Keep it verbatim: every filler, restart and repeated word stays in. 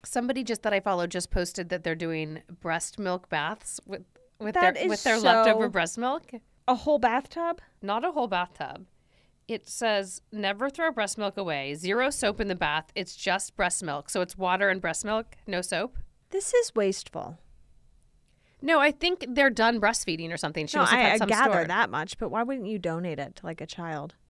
Somebody just that I follow just posted that they're doing breast milk baths with with That their is with their so- leftover breast milk. A whole bathtub? Not a whole bathtub. It says never throw breast milk away. Zero soap in the bath. It's just breast milk. So it's water and breast milk, no soap. This is wasteful. No, I think they're done breastfeeding or something. She No, must have I, had I some gather stored. that much, but why wouldn't you donate it to like a child?